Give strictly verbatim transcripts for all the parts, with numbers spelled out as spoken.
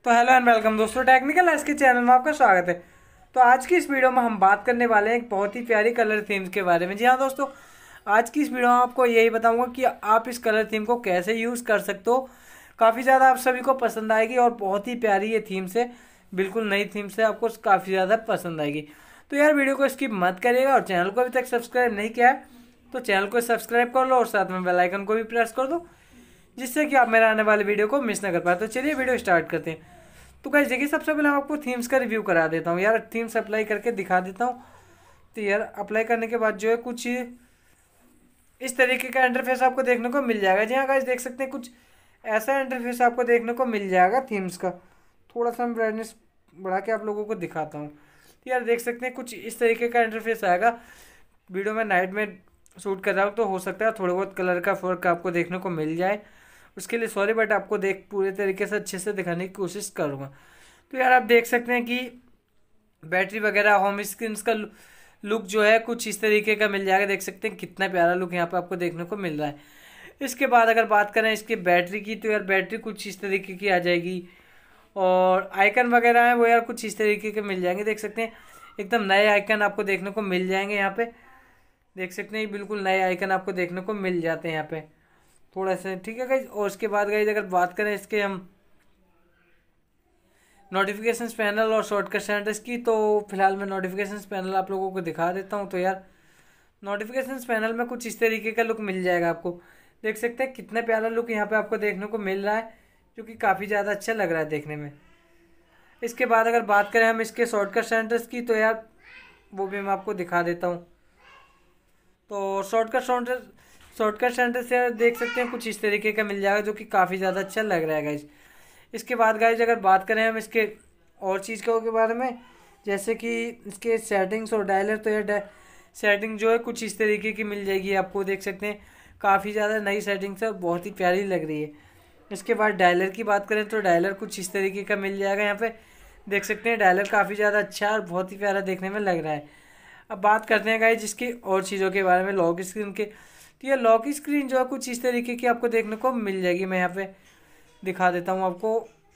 तो hello and welcome दोस्तों, technical S K channel में आपका स्वागत है। तो आज की इस वीडियो में हम बात करने वाले हैं एक बहुत ही प्यारी कलर थीम्स के बारे में। जी हाँ दोस्तों, आज की इस वीडियो में आपको यही बताऊंगा कि आप इस कलर थीम को कैसे यूज़ कर सकते हो। काफ़ी ज़्यादा आप सभी को पसंद आएगी और बहुत ही प्यारी ये थीम्स है, बिल्कुल नई थीम्स है, आपको काफ़ी ज़्यादा पसंद आएगी। तो यार वीडियो को स्किप मत करिएगा और चैनल को अभी तक सब्सक्राइब नहीं किया है तो चैनल को सब्सक्राइब कर लो और साथ में बेल आइकन को भी प्रेस कर दो, जिससे कि आप मेरे आने वाले वीडियो को मिस ना कर पाए। तो चलिए वीडियो स्टार्ट करते हैं। तो गाइस देखिए, सबसे पहले मैं आपको थीम्स का रिव्यू करा देता हूँ यार, थीम्स अप्लाई करके दिखा देता हूँ। तो यार अप्लाई करने के बाद जो है कुछ इस तरीके का इंटरफेस आपको देखने को मिल जाएगा। जी हाँ गाइस, देख सकते हैं कुछ ऐसा इंटरफेस आपको देखने को मिल जाएगा थीम्स का। थोड़ा सा मैं ब्राइटनेस बढ़ा के आप लोगों को दिखाता हूँ। तो यार देख सकते हैं कुछ इस तरीके का इंटरफेस आएगा। वीडियो में नाइट में शूट कर रहा हूँ तो हो सकता है थोड़े बहुत कलर का फर्क आपको देखने को मिल जाए, उसके लिए सॉरी, बट आपको देख पूरे तरीके से अच्छे से दिखाने की कोशिश करूँगा। तो यार आप देख सकते हैं कि बैटरी वगैरह होम स्क्रीन का लुक जो है कुछ इस तरीके का मिल जाएगा। देख सकते हैं कितना प्यारा लुक यहाँ पे आपको देखने को मिल रहा है। इसके बाद अगर बात करें इसकी बैटरी की, तो यार बैटरी कुछ इस तरीके की आ जाएगी और आइकन वगैरह है वो यार कुछ इस तरीके के मिल जाएंगे। देख सकते हैं एकदम नए आइकन आपको देखने को मिल जाएंगे यहाँ पे। देख सकते हैं बिल्कुल नए आइकन आपको देखने को मिल जाते हैं यहाँ पे थोड़ा सा, ठीक है गाइज। और उसके बाद गाइज अगर बात करें इसके हम नोटिफिकेशंस पैनल और शॉर्टकट सेंटर्स की, तो फिलहाल मैं नोटिफिकेशंस पैनल आप लोगों को दिखा देता हूँ। तो यार नोटिफिकेशंस पैनल में कुछ इस तरीके का लुक मिल जाएगा आपको। देख सकते हैं कितना प्यारा लुक यहाँ पे आपको देखने को मिल रहा है, जो कि काफ़ी ज़्यादा अच्छा लग रहा है देखने में। इसके बाद अगर बात करें हम इसके शॉर्टकट सेंटर्स की, तो यार वो भी मैं आपको दिखा देता हूँ। तो शॉर्टकट सेंटर शॉर्टकट सेंटर से देख सकते हैं कुछ इस तरीके का मिल जाएगा, जो कि काफ़ी ज़्यादा अच्छा लग रहा है गाइज। इसके बाद गाइज अगर बात करें हम इसके और चीज़ के बारे में, जैसे कि इसके सेटिंग्स और डायलर, तो ये सेटिंग जो है कुछ इस तरीके की मिल जाएगी आपको। देख सकते हैं काफ़ी ज़्यादा नई सेटिंग्स है, बहुत ही प्यारी लग रही है। इसके बाद डायलर की बात करें तो डायलर कुछ इस तरीके का मिल जाएगा यहाँ पे। देख सकते हैं डायलर काफ़ी ज़्यादा अच्छा और बहुत ही प्यारा देखने में लग रहा है। अब बात करते हैं गाइज इसकी और चीज़ों के बारे में, लॉक स्क्रीन के। तो ये लॉक स्क्रीन जो है कुछ इस तरीके की आपको देखने को मिल जाएगी। मैं यहाँ पे दिखा देता हूँ आपको।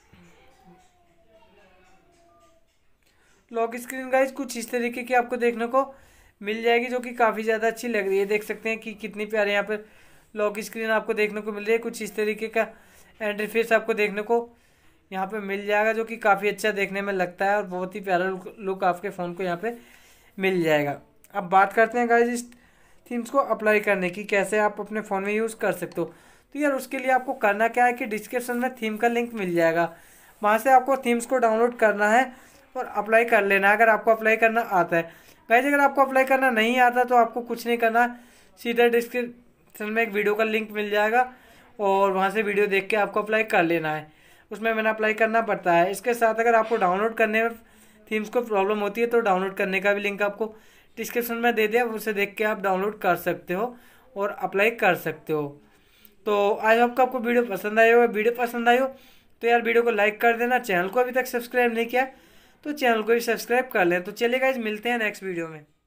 लॉक स्क्रीन गाइज कुछ इस तरीके की आपको देखने को मिल जाएगी, जो कि काफ़ी ज़्यादा अच्छी लग रही है। देख सकते हैं कि कितनी प्यारे यहाँ पर लॉक स्क्रीन आपको देखने को मिल रही है। कुछ इस तरीके का इंटरफेस आपको देखने को यहाँ पे मिल जाएगा, जो कि काफ़ी अच्छा देखने में लगता है और बहुत ही प्यारा लुक, लुक आपके फ़ोन को यहाँ पे मिल जाएगा। अब बात करते हैं गाइज इस थीम्स को अप्लाई करने की, कैसे आप अपने फ़ोन में यूज़ कर सकते हो। तो यार उसके लिए आपको करना क्या है कि डिस्क्रिप्शन में थीम का लिंक मिल जाएगा, वहाँ से आपको थीम्स को डाउनलोड करना है और अप्लाई कर लेना है, अगर आपको अप्लाई करना आता है। गाइज अगर आपको अप्लाई करना नहीं आता तो आपको कुछ नहीं करना, सीधा डिस्क्रिप्शन में एक वीडियो का लिंक मिल जाएगा और वहाँ से वीडियो देख के आपको अप्लाई कर लेना है। उसमें मैंने अप्लाई करना पड़ता है। इसके साथ अगर आपको डाउनलोड करने में थीम्स को प्रॉब्लम होती है तो डाउनलोड करने का भी लिंक आपको डिस्क्रिप्शन में दे दिया, उसे देख के आप डाउनलोड कर सकते हो और अप्लाई कर सकते हो। तो आई होप आपको वीडियो पसंद आई हो। वीडियो पसंद आई हो तो यार वीडियो को लाइक कर देना। चैनल को अभी तक सब्सक्राइब नहीं किया तो चैनल को भी सब्सक्राइब कर लें। तो चलिए गाइस, मिलते हैं नेक्स्ट वीडियो में।